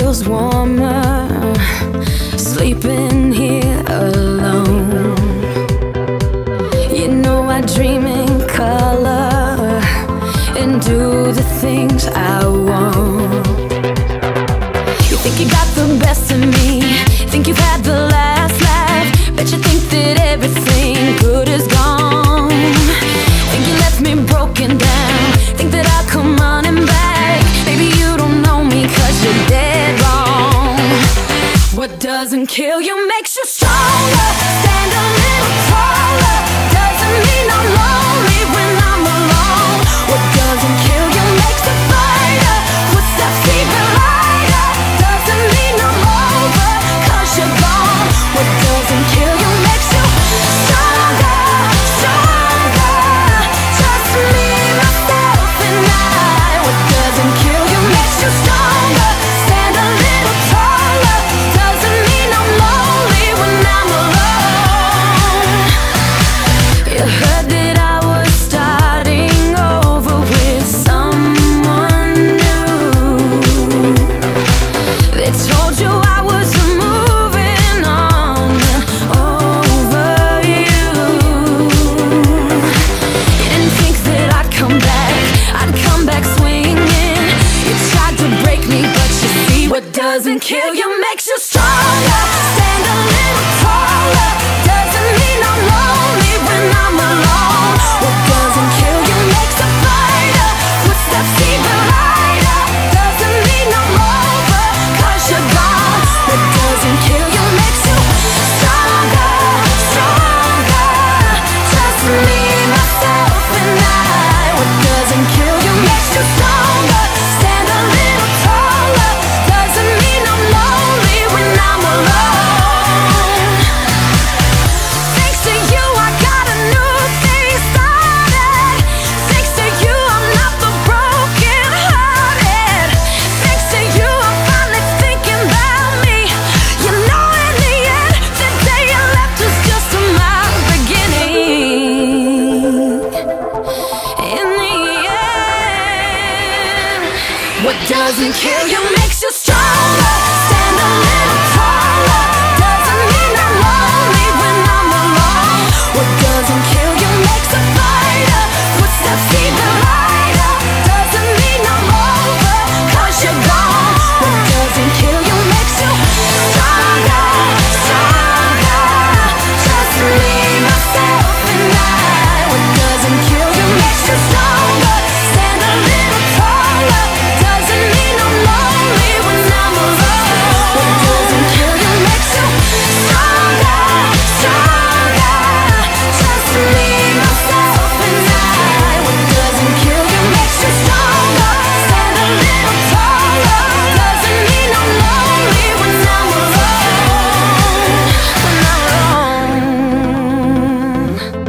feels warmer sleeping here alone. You know I dream in color and do the things I want. You think you got the best of me, think you've had the last laugh, bet you think that everything good is gone. Think you left me broken down, think that I'll come running back. Baby, you don't know me 'cause you're dead wrong. What doesn't kill you makes you stronger. Stand a little taller. Doesn't mean I'm lonely when I'm alone. What doesn't kill you makes a fighter. Footsteps even lighter. Doesn't mean I'm over 'cause you're gone. What doesn't kill you makes you stronger, stronger. Just me, myself, and I. What doesn't kill you makes you stronger. Stand a little taller. Doesn't mean I'm lonely when I'm alone. You heard that I was starting over with someone new. They told you I was moving on over you. You didn't think that I'd come back swinging. You tried to break me, but you see what doesn't kill you makes you stronger. Stand a little taller. Doesn't mean I'm lonely when I'm alone. What doesn't kill you makes a fighter. Footsteps even lighter. Doesn't mean I'm over 'cause you're gone. What doesn't kill you makes you stronger, stronger. Just me, myself, and I. What doesn't kill you makes you stronger. Stand a little taller. Doesn't mean I'm lonely when I'm alone. Thanks to you, I got a new thing started. Thanks to you, I'm not the broken hearted. Thanks to you, I'm finally thinking about me. You know, in the end, the day you left was just my beginning. In the end, what doesn't kill you makes you stronger. Stand a little taller. Doesn't mean I'm lonely when I'm alone. What doesn't kill you makes a fighter. Footsteps even lighter. Doesn't mean I'm over 'cause you're gone. What doesn't kill you makes you stronger, stronger. Just me, myself, and I. What doesn't kill you makes you stronger. Stand a little taller. Doesn't mean I'm lonely when I'm alone. What doesn't kill you makes you stronger, stronger. Just me, myself, and I. What doesn't kill you makes you stronger. Stand a little taller. Doesn't mean I'm lonely when I'm alone. When I'm alone.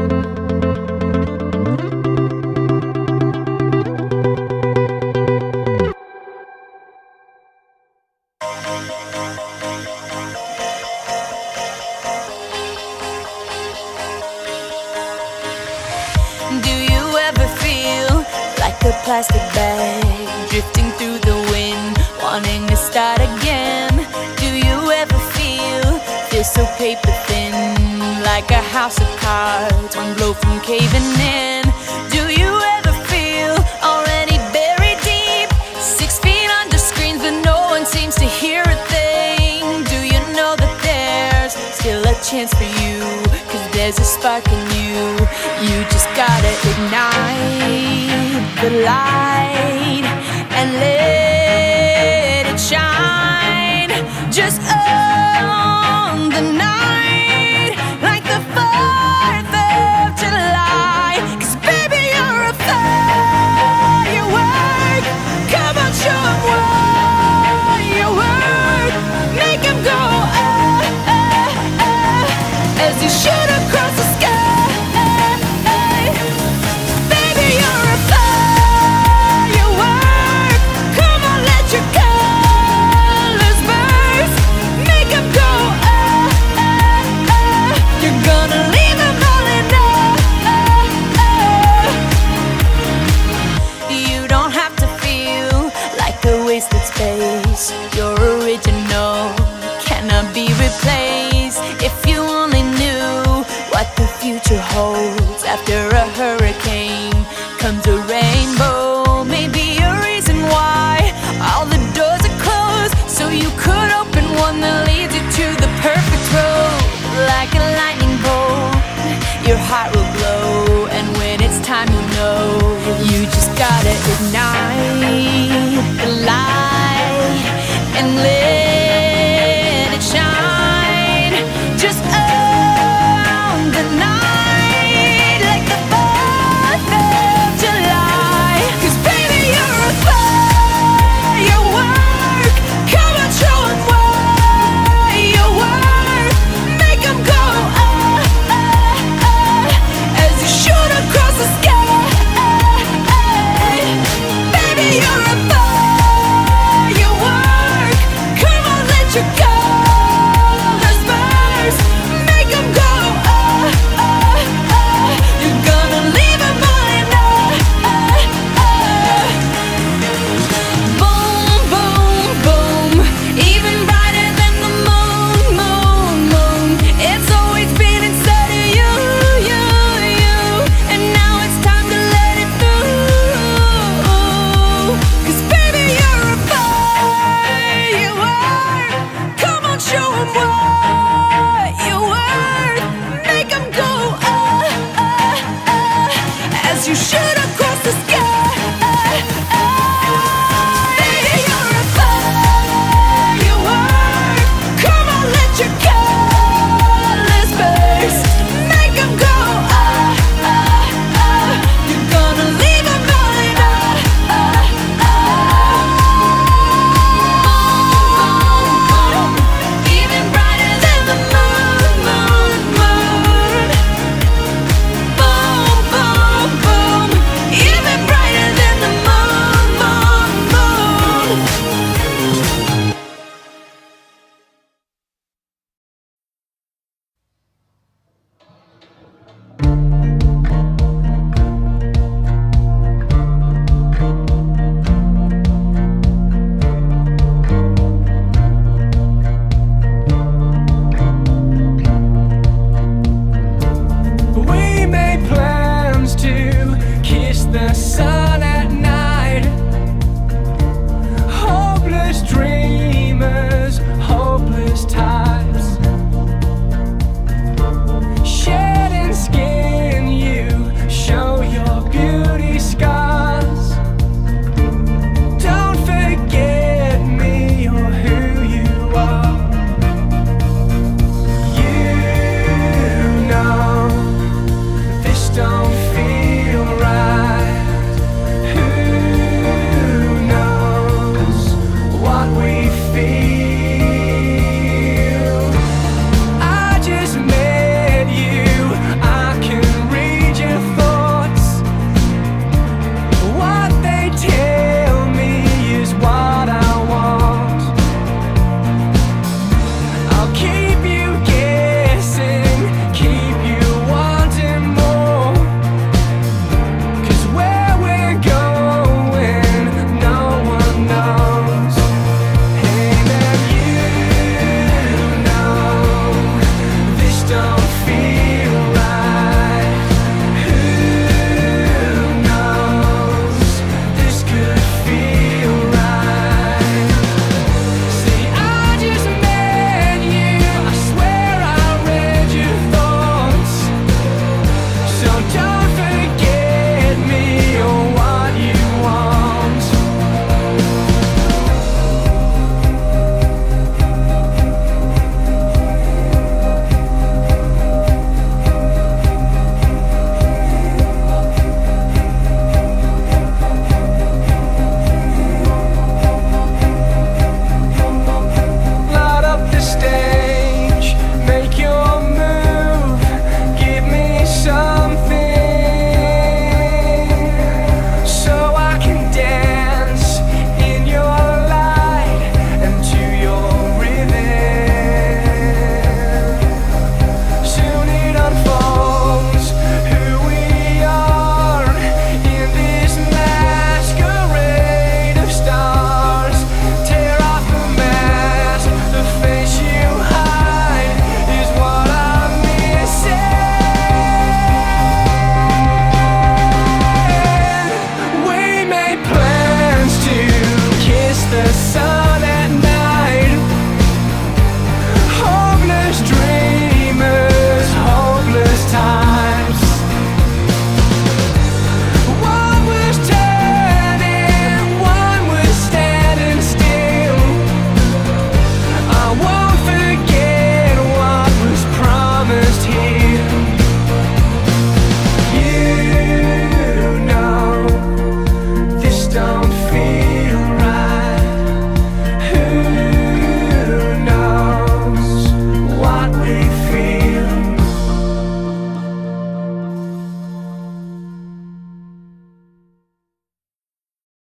Do you ever feel like a plastic bag drifting through the wind, wanting to start again? Do you ever feel so paper thin, like a house of cards, one blow from caving in? Do you ever feel already buried deep, 6 feet under screens but no one seems to hear a thing? Do you know that there's still a chance for you, 'cause there's a spark in you? You just gotta ignite the light and let it shine. Just own the night like the 4th of July. 'Cause baby, you're a firework. Come on, show 'em what you work. Make 'em go as you shoot across the sky. Baby, you're a firework. Come on, let your colors burst. Make 'em go holds. After a hurricane comes a rainbow. Maybe a reason why all the doors are closed, so you could open one that leads you to the perfect road. Like a lightning bolt, your heart will glow, and when it's time, you know you just gotta ignite.